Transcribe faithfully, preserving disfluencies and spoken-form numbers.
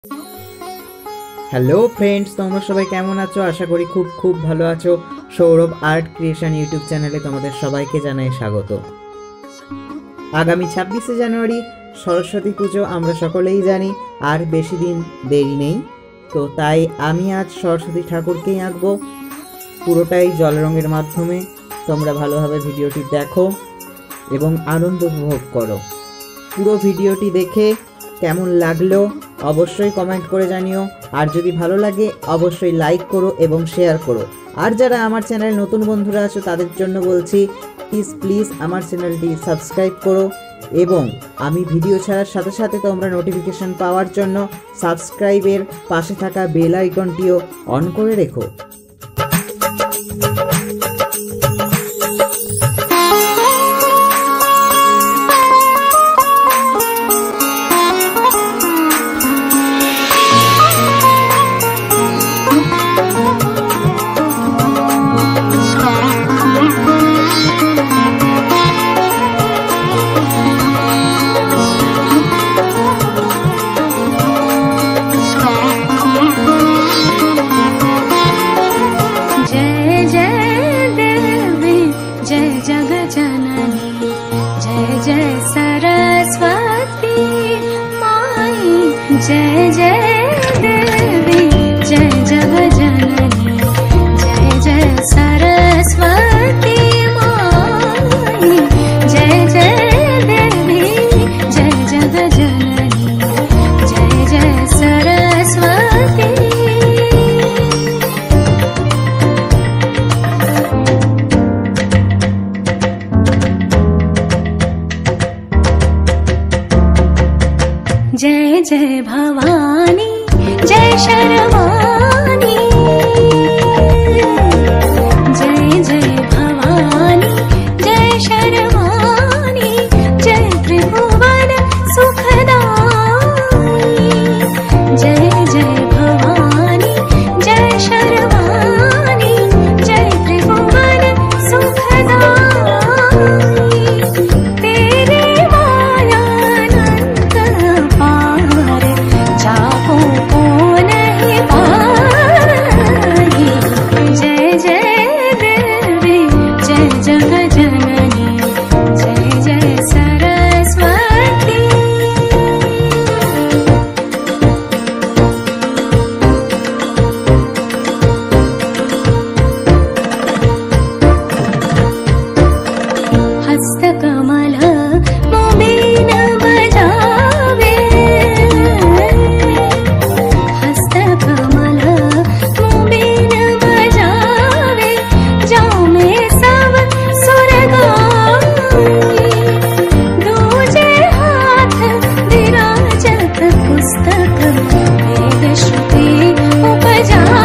Hello friends, তোমরা সবাই কেমন আছো? আশা করি খুব খুব ভালো আছো। সৌরভ আর্ট ক্রিয়েশন ইউটিউব চ্যানেলে তোমাদের সবাইকে জানাই স্বাগত। আগামী ছাব্বিশে জানুয়ারি সরস্বতী পুজো আমরা সকলেই জানি, আর বেশি দিন দেরি নেই। তো তাই আমি আজ সরস্বতী ঠাকুরকেই আঁকবো, পুরোটাই জল রঙের মাধ্যমে। তোমরা ভালোভাবে ভিডিওটি দেখো এবং আনন্দ উপভোগ করো। পুরো ভিডিওটি দেখে কেমন লাগলো অবশ্যই কমেন্ট করে জানিও, আর যদি ভালো লাগে অবশ্যই লাইক করো এবং শেয়ার করো। আর যারা আমার চ্যানেলে নতুন বন্ধুরা আছো তাদের জন্য বলছি, প্লিজ প্লিজ আমার চ্যানেলটি সাবস্ক্রাইব করো, এবং আমি ভিডিও ছাড়ার সাথে সাথে তোমরা নোটিফিকেশন পাওয়ার জন্য সাবস্ক্রাইবের পাশে থাকা বেল আইকনটিও অন করে রেখো। जय सरस्वती माई, जय जय देवी, जय जग जननी, जय जय सरस्वती माई, जय जय देवी, जय जग जननी, जय जय सरस्वती। जय जय भवानी, जय शर्वाणी, जय जय भवानी, जय शर्वाणी, जय त्रिभुवन सुखदाई, जय जय भवानी, जय शर्वाणी, जय त्रिभुवन सुखदाई। तेरे माया जाको को नहीं पाई, जय जय देवी, जय जग जननी, जय जय सरस्वती। हस्तकमल मोबीन बजावे, हस्तकमल मोबीन बजावे, जाओ में सब सुर गाई, दूजे हाथ विराजत पुस्तक वेद श्रुति उपजा।